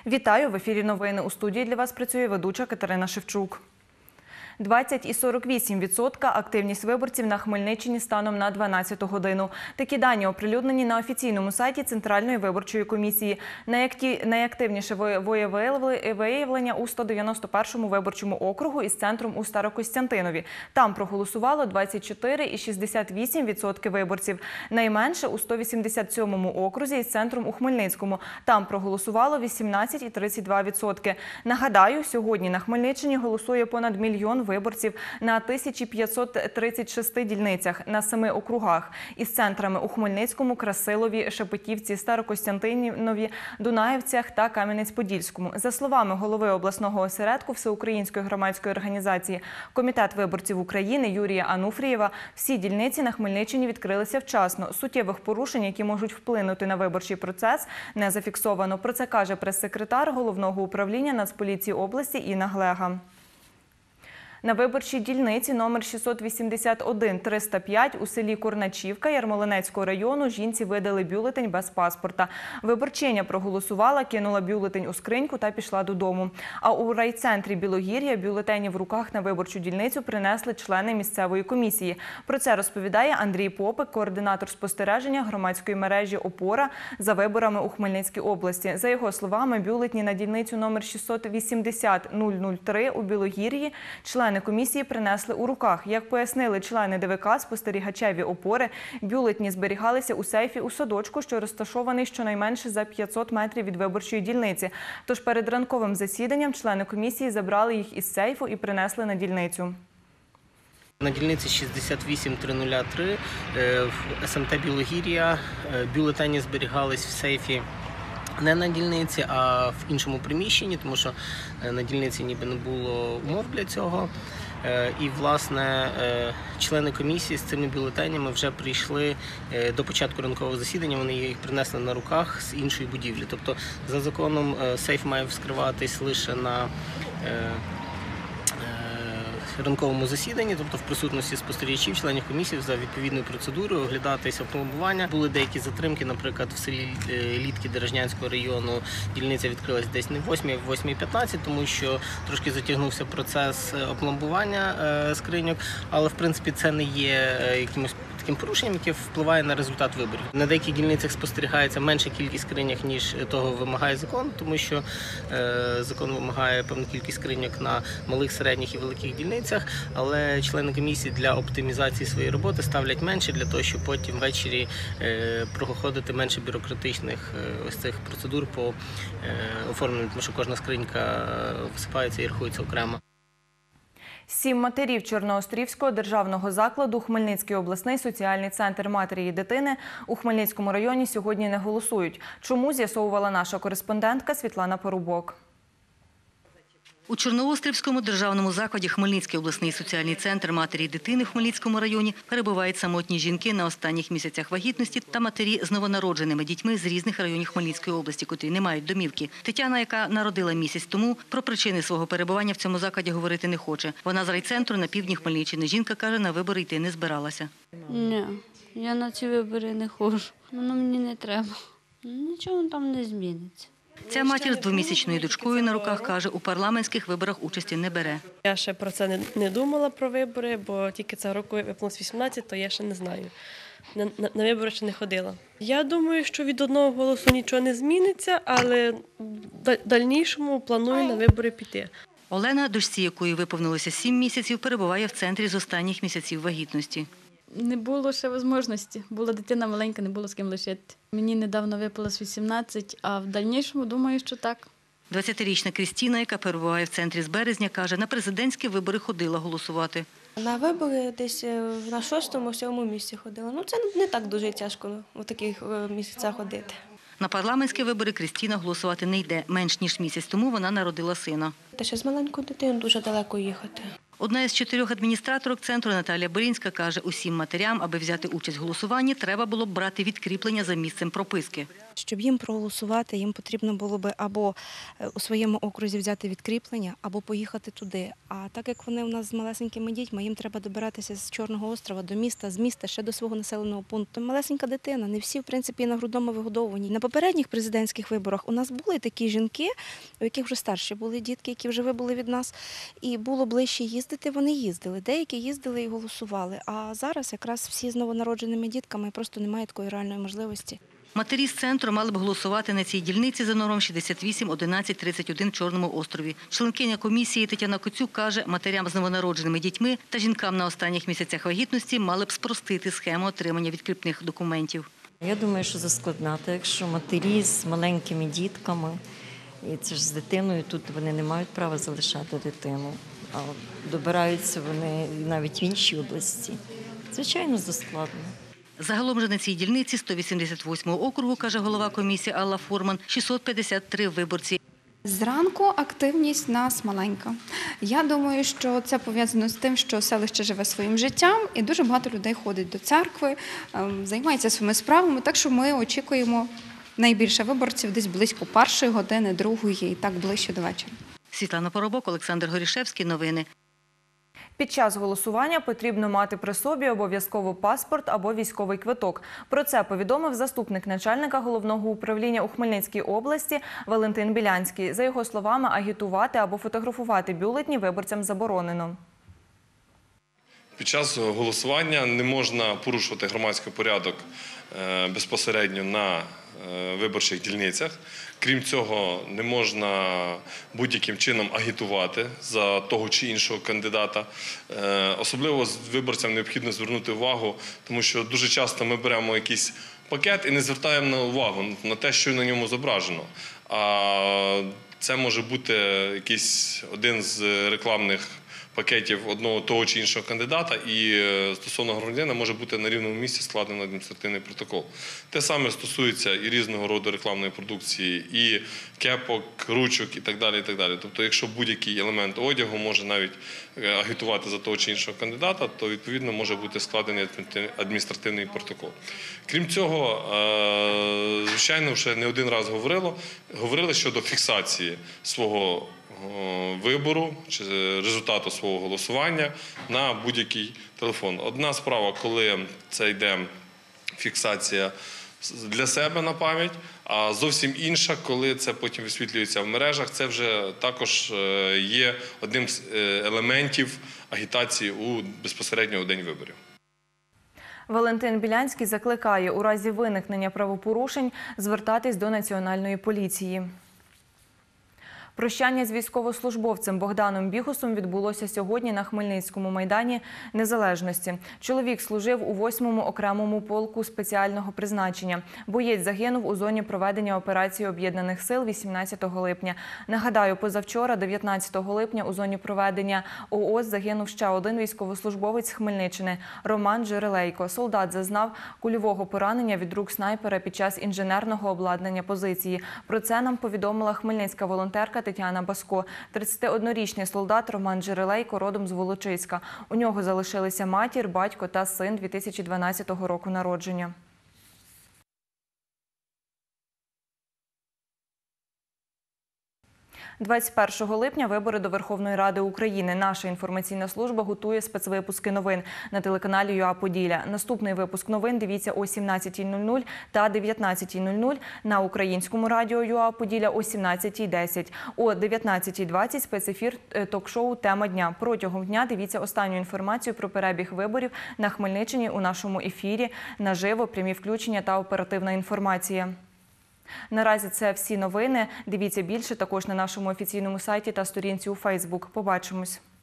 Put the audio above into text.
Вітаю! В ефірі новини. У студії для вас працює ведуча Катерина Шевчук. 20,48% активність виборців на Хмельниччині станом на 12 годину. Такі дані оприлюднені на офіційному сайті Центральної виборчої комісії. Найактивніше виявлення у 191-му виборчому округу із центром у Старокостянтинові. Там проголосувало 24,68% виборців. Найменше у 187-му окрузі із центром у Хмельницькому. Там проголосувало 18,32%. Нагадаю, сьогодні на Хмельниччині голосує понад мільйон виборців на 1536 дільницях на 7 округах із центрами у Хмельницькому, Красилові, Шепетівці, Старокостянтинові, Дунаївцях та Кам'янець-Подільському. За словами голови обласного осередку Всеукраїнської громадської організації «Комітет виборців України» Юрія Ануфрієва, всі дільниці на Хмельниччині відкрилися вчасно. Суттєвих порушень, які можуть вплинути на виборчий процес, не зафіксовано. Про це каже прес-секретар Головного управління Нацполіції області Інна Глега. На виборчій дільниці номер 681-305 у селі Корначівка Ярмолинецького району жінці видали бюлетень без паспорта. Виборчиня проголосувала, кинула бюлетень у скриньку та пішла додому. А у райцентрі Білогір'я бюлетені в руках на виборчу дільницю принесли члени місцевої комісії. Про це розповідає Андрій Попик, координатор спостереження громадської мережі «Опора» за виборами у Хмельницькій області. За його словами, бюлетні на дільницю номер 680-003 у Білогір'ї члени комісії принесли у руках. Як пояснили члени ДВК спостерігачеві «Опори», бюлетні зберігалися у сейфі у садочку, що розташований щонайменше за 500 метрів від виборчої дільниці. Тож перед ранковим засіданням члени комісії забрали їх із сейфу і принесли на дільницю. На дільниці 68303 в СМТ Білогір'я бюлетені зберігались в сейфі не на дільниці, а в іншому приміщенні, тому що на дільниці ніби не було умов для цього. І, власне, члени комісії з цими бюлетенями вже прийшли до початку ранкового засідання, вони їх принесли на руках з іншої будівлі. Тобто, за законом, сейф має вскриватись лише на ранковому засіданні, тобто в присутності спостерігачів, членів комісії за відповідною процедурою, оглядатися опломбування. Були деякі затримки, наприклад, в селі Літки Деражнянського району дільниця відкрилась десь не в 8, а в 8:15, тому що трошки затягнувся процес опломбування скриньок, але в принципі це не є якимось таким порушенням, яке впливає на результат виборів. На деяких дільницях спостерігається менша кількість скриньок, ніж того вимагає закон, тому що закон вимагає певну кількість скриньок на малих, середніх і великих дільницях, але члени комісії для оптимізації своєї роботи ставлять менше, для того, щоб потім ввечері проходити менше бюрократичних ось цих процедур по оформленню, тому що кожна скринька висипається і рахується окремо. 7 матерів Чорноострівського державного закладу Хмельницький обласний соціальний центр матері і дитини у Хмельницькому районі сьогодні не голосують. Чому, з'ясовувала наша кореспондентка Світлана Порубок. У Чорноострівському державному закладі Хмельницький обласний соціальний центр матері і дитини в Хмельницькому районі перебувають самотні жінки на останніх місяцях вагітності та матері з новонародженими дітьми з різних районів Хмельницької області, котрі не мають домівки. Тетяна, яка народила місяць тому, про причини свого перебування в цьому закладі говорити не хоче. Вона з райцентру на півдні Хмельниччини. Жінка каже, на вибори йти не збиралася. Ні, я на ці вибори не ходжу. Воно мені не треба. Нічого там не зміниться. Ця матір з двомісячною дочкою на руках каже, у парламентських виборах участі не бере. Я ще про це не думала, про вибори, бо тільки цього року виповнилось 18, то я ще не знаю. На вибори ще не ходила. Я думаю, що від одного голосу нічого не зміниться, але в дальнішому планую на вибори піти. Олена, дочці якої виповнилося 7 місяців, перебуває в центрі з останніх місяців вагітності. Не було ще можливості. Була дитина маленька, не було з ким лишити. Мені недавно виповнилось 18, а в дальнішому думаю, що так. 20-річна Крістіна, яка перебуває в центрі з березня, каже, на президентські вибори ходила голосувати. На вибори десь на 6-7 місці ходила. Ну, це не так дуже тяжко в таких місяцях ходити. На парламентські вибори Крістіна голосувати не йде. Менш ніж місяць тому вона народила сина. Та ще з маленькою дитиною дуже далеко їхати. Одна із 4 адміністраторок центру Наталія Борінська каже, усім матерям, аби взяти участь в голосуванні, треба було б брати відкріплення за місцем прописки. Щоб їм проголосувати, їм потрібно було би або у своєму окрузі взяти відкріплення, або поїхати туди. А так як вони у нас з малесенькими дітьми, їм треба добиратися з Чорного острова до міста, з міста ще до свого населеного пункту. Малесенька дитина, не всі, в принципі, на грудному вигодовуванні. На попередніх президентських виборах у нас були такі жінки, у яких вже старші були дітки, які вже вибули від нас, і було ближче їздити, вони їздили. Деякі їздили і голосували. А зараз якраз всі з новонародженими дітками просто немає такої реальної можливості. Матері з центру мали б голосувати на цій дільниці за номером 68 11 31 в Чорному острові. Членкиня комісії Тетяна Коцюк каже, матерям з новонародженими дітьми та жінкам на останніх місяцях вагітності мали б спростити схему отримання відкріпних документів. Я думаю, що заскладна, так якщо матері з маленькими дітками, і це ж з дитиною, тут вони не мають права залишати дитину, а добираються вони навіть в іншій області. Звичайно, заскладно. Загалом же на цій дільниці 188-го округу, каже голова комісії Алла Форман, 653 виборці. Зранку активність нас маленька. Я думаю, що це пов'язано з тим, що селище живе своїм життям і дуже багато людей ходить до церкви, займається своїми справами, так що ми очікуємо найбільше виборців десь близько 1-ї години, 2-ї і так ближче до вечора. Світлана Поробок, Олександр Горішевський. Новини. Під час голосування потрібно мати при собі обов'язково паспорт або військовий квиток. Про це повідомив заступник начальника головного управління у Хмельницькій області Валентин Білянський. За його словами, агітувати або фотографувати бюлетні виборцям заборонено. Під час голосування не можна порушувати громадський порядок безпосередньо на виборчих дільницях. Крім цього, не можна будь-яким чином агітувати за того чи іншого кандидата. Особливо з виборцям необхідно звернути увагу, тому що дуже часто ми беремо якийсь пакет і не звертаємо увагу на те, що на ньому зображено. А це може бути якийсь один з рекламних пакетів одного того чи іншого кандидата, і стосовно громадянина може бути на рівному місці складено адміністративний протокол. Те саме стосується і різного роду рекламної продукції, і кепок, ручок і так далі, і так далі. Тобто, якщо будь-який елемент одягу може навіть агітувати за того чи іншого кандидата, то відповідно може бути складений адміністративний протокол. Крім цього, звичайно, вже не один раз говорили щодо фіксації свого вибору чи результату свого голосування на будь-який телефон. Одна справа, коли це йде фіксація для себе на пам'ять, а зовсім інша, коли це потім висвітлюється в мережах, це вже також є одним з елементів агітації безпосередньо у день виборів. Валентин Білянський закликає у разі виникнення правопорушень звертатись до Національної поліції. Прощання з військовослужбовцем Богданом Бігусом відбулося сьогодні на Хмельницькому майдані Незалежності. Чоловік служив у 8-му окремому полку спеціального призначення. Боєць загинув у зоні проведення операції Об'єднаних сил 18 липня. Нагадаю, позавчора, 19 липня, у зоні проведення ООС загинув ще один військовослужбовець з Хмельниччини – Роман Джерелейко. Солдат зазнав кульового поранення від рук снайпера під час інженерного обладнання позиції. Про це нам повідомила хмельницька волонтерка Тетяна Баско. 31-річний солдат Роман Джерелейко родом з Волочиська. У нього залишилися матір, батько та син 2012 року народження. 21 липня вибори до Верховної Ради України. Наша інформаційна служба готує спецвипуски новин на телеканалі ЮА Поділля. Наступний випуск новин дивіться о 17:00 та 19:00 на українському радіо ЮА Поділля о 17:10. О 19:20 спецефір ток-шоу «Тема дня». Протягом дня дивіться останню інформацію про перебіг виборів на Хмельниччині у нашому ефірі, наживо, прямі включення та оперативна інформація. Наразі це всі новини. Дивіться більше також на нашому офіційному сайті та сторінці у Фейсбук. Побачимось.